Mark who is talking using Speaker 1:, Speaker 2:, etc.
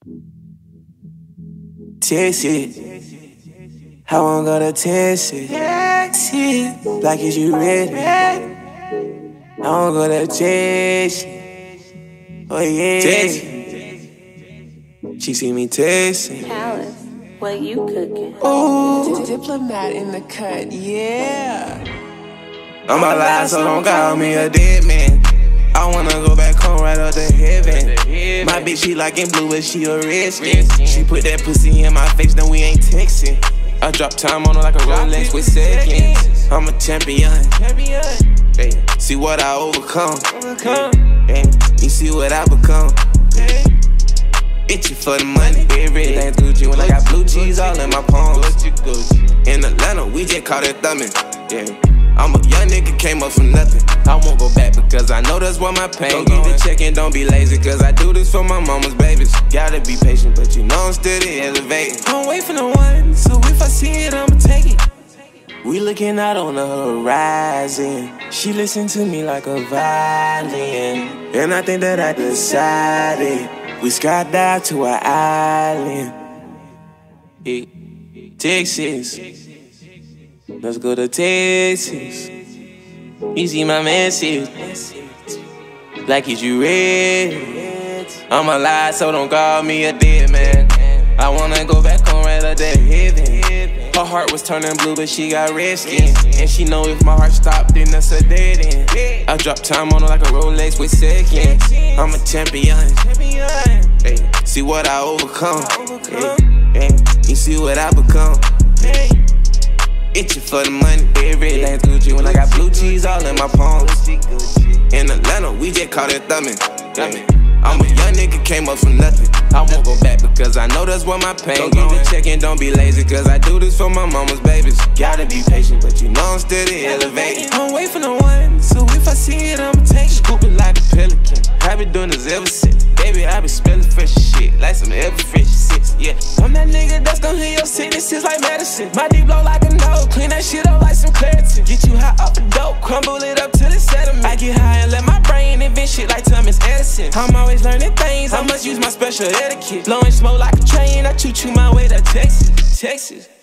Speaker 1: TeXas, I wanna go to TeXas. Like, is you ready? I wanna go to TeXas. Oh yeah. TeXas. She see me texting.
Speaker 2: Alice, what you cooking?
Speaker 1: Ooh.
Speaker 3: Diplomat in the cut, yeah.
Speaker 1: I'm alive, so don't call me a dead man. I wanna go back home right up to heaven. My bitch, she liking blue, but she a redskin. She put that pussy in my face, then we ain't texting. I drop time on her like a Rolex with seconds. I'm a champion. Hey, see what I overcome. Hey, you see what I become. Itchy for the money, everything's Gucci. When I got blue cheese all in my palms. In Atlanta, we just caught it thumbing. Yeah. I'm a young nigga, came up from nothing. I won't go back because I know that's where my pain. Don't get the check and don't be lazy, cause I do this for my mama's babies. Gotta be patient, but you know I'm steady elevating. I'm waiting for the one, so if I see it, I'ma take it. We looking out on the horizon. She listen to me like a violin. And I think that I decided we skydive to an island. Yeah. TeXas. Let's go to TeXas. You see my message. Like, is you ready? I'm alive, so don't call me a dead man. I wanna go back home right up to heaven. Her heart was turning blue, but she got red skin. And she know if my heart stopped, then that's a dead end. I drop time on her like a Rolex with seconds. I'm a champion. Hey, see what I overcome. Hey, you see what I become. Itchy for the money, everything's Gucci. When I got blue cheese all in my palms. In Atlanta, we just caught it thumbing. I'm a young nigga, came up from nothing. I won't go back because I know that's where my pain. Don't get the check and don't be lazy, cause I do this for my mama's babies. Gotta be patient, but you know I'm steady elevating. I'm waiting for the one, so if I see it, I'ma take it. Scoop it like a pelican. I been doing this ever since. Baby, I been spelling fresh shit, like some ever fresh six, yeah. I'm that nigga that's gon' heal your sicknesses like medicine. My D blow like a nose, clean that shit up like some Claritin. Get you high off the dope, crumble it up till it's sediment. I get high and let my brain invent shit like Thomas Edison. I'm always learning things, I must use my special etiquette. Blowing smoke like a train, I choo-choo my way to TeXas.